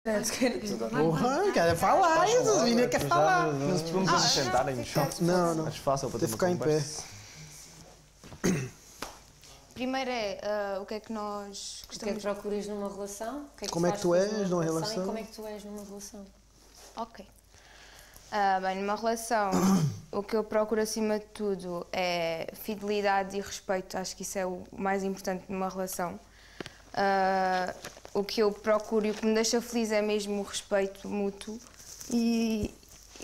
Porra, quer falar isso, os meninos querem falar. Nos podemos sentarem no chão? Não. Acho fácil para ter Tem que ficar em pé. Primeiro o que é que nós gostamos... O que é que procuras numa relação? Como é que tu és numa relação? E como é que tu és numa relação? Ok. Bem, numa relação, o que eu procuro acima de tudo é fidelidade e respeito. Acho que isso é o mais importante numa relação. O que eu procuro e o que me deixa feliz é mesmo o respeito mútuo e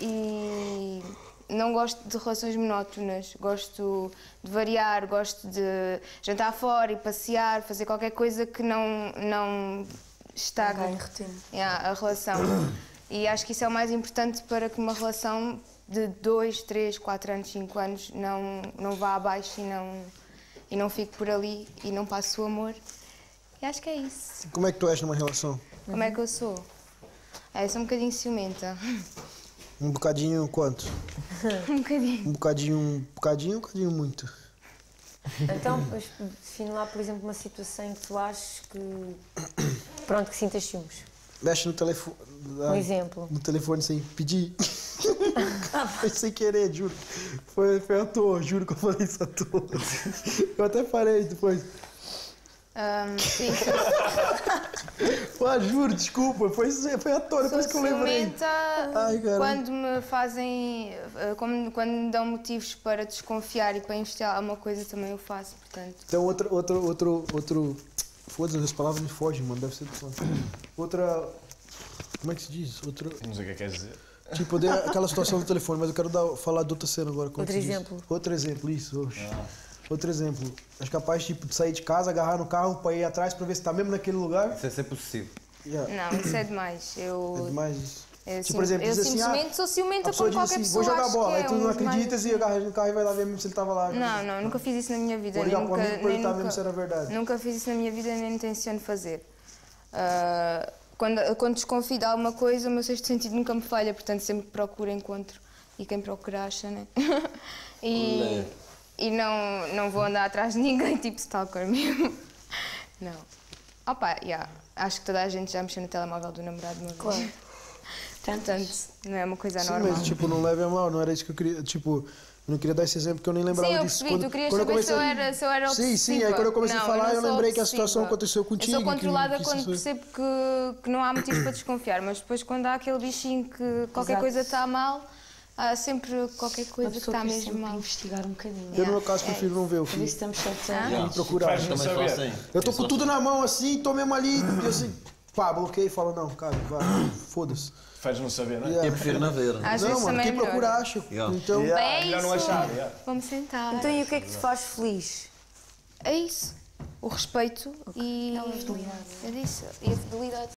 não gosto de relações monótonas, gosto de variar, gosto de jantar fora e passear, fazer qualquer coisa que não estagne a relação. E acho que isso é o mais importante para que uma relação de 2, 3, 4 anos, 5 anos não vá abaixo e não fique por ali e não passe o amor. E acho que é isso. Como é que tu és numa relação? Como é que eu sou? Eu sou um bocadinho ciumenta. Um bocadinho quanto? Um bocadinho. Um bocadinho muito. Então, define lá, por exemplo, uma situação em que tu achas que... Pronto, que sintas ciúmes. Mexe no telefone... Um exemplo. No telefone sem pedir. Foi sem querer, juro. Foi à toa, juro que eu falei isso à toa. Eu até parei depois. Sim. Pô, juro, desculpa, foi à toa, depois que eu lembrei. Quando me fazem, quando me dão motivos para desconfiar e para investigar alguma coisa, também eu faço, portanto. Então outro... Foda-se, as palavras me fogem, mano, deve ser... Outra... Como é que se diz? Não sei o que quer dizer. Tipo, eu dei aquela situação do telefone, mas eu quero falar de outra cena agora. Outro exemplo. Outro exemplo, isso. Outro exemplo. És capaz tipo, de sair de casa, agarrar no carro para ir atrás para ver se está mesmo naquele lugar? Isso é ser possível. Não, isso é demais. É demais isso. Tipo, por exemplo, eu diz simplesmente sou ciumenta com qualquer assim, pessoa. Vou jogar bola, aí tu não acreditas mais... e agarras no carro e vai lá ver mesmo se ele estava lá. Não, nunca fiz isso na minha vida. Vou ligar para o amigo e perguntar mesmo se era verdade. Nunca fiz isso na minha vida, nem intenciono fazer. Quando desconfio de alguma coisa, o meu sexto sentido nunca me falha, portanto sempre procuro encontro e quem procura acha, né? E não vou andar atrás de ninguém, tipo stalker mesmo. Não. Opa, acho que toda a gente já mexeu no telemóvel do namorado uma vez. Claro. Portanto, não é uma coisa Sim, normal. mas tipo, não leve a mal, não era isso que eu queria, tipo... Eu não queria dar esse exemplo porque eu nem lembrava disso. Sim, eu percebi, tu querias saber se eu era obsessiva. Sim, aí quando eu comecei a falar eu lembrei que a situação aconteceu contigo. Eu sou controlada quando percebo que não há motivos para desconfiar, mas depois quando há aquele bichinho que qualquer coisa está mal, há sempre qualquer coisa que está mesmo mal. Investigar um bocadinho. Eu no meu caso prefiro não ver o filho. Estamos chateados. Me procurar. Eu estou com tudo na mão assim, estou mesmo ali, e assim, pá, bloqueei e falo, não, cara, vai, foda-se. Faz não saber, não é? Eu prefiro não ver. Não, mano, quem procura acha. Então, é isso. Não achar. Vamos sentar. Então e o que é que te faz feliz? É isso. O respeito e... a fidelidade. É isso. E a fidelidade.